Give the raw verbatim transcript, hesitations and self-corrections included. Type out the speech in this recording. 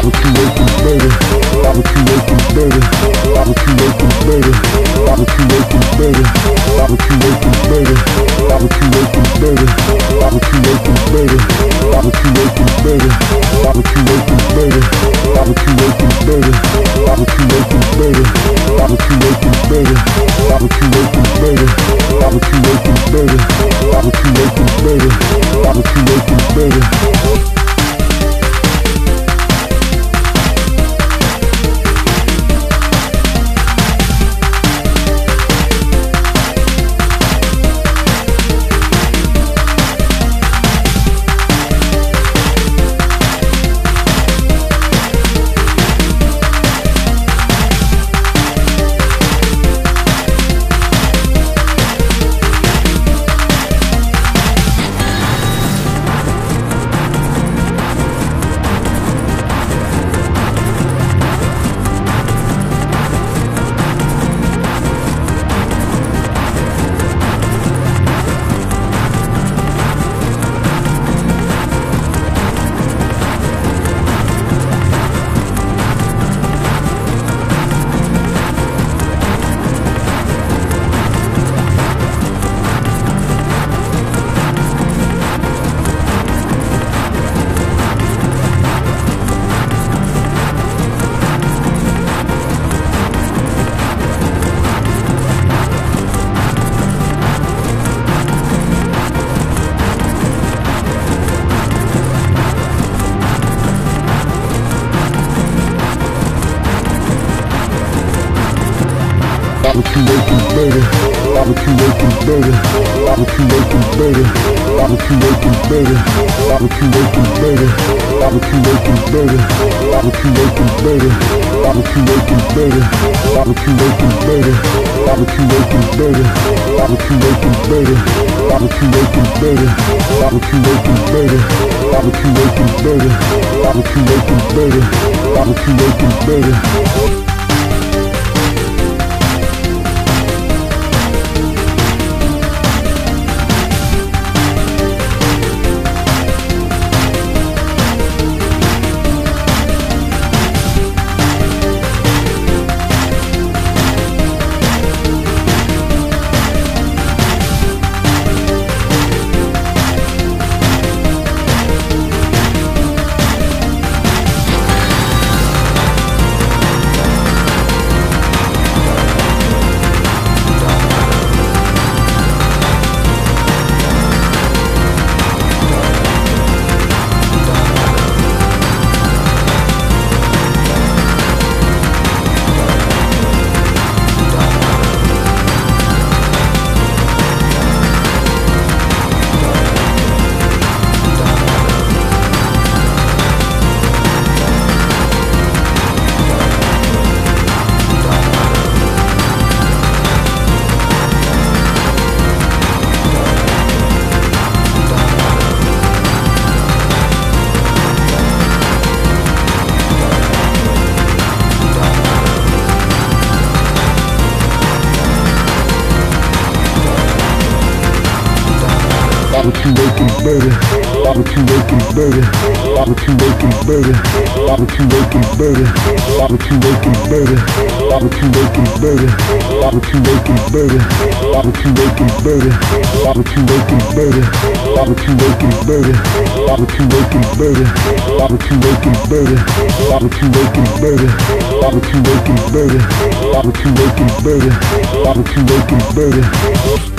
What you waking, baby? What you waking, baby? What you waking, baby? What you waking, baby? What you waking, baby? What you waking, baby? What you waking, baby? What you waking, baby? What you waking, baby? What you waking, baby? What you waking, baby? What you waking, baby? What you waking, baby? What you waking, baby? What you waking, baby? What you waking, baby?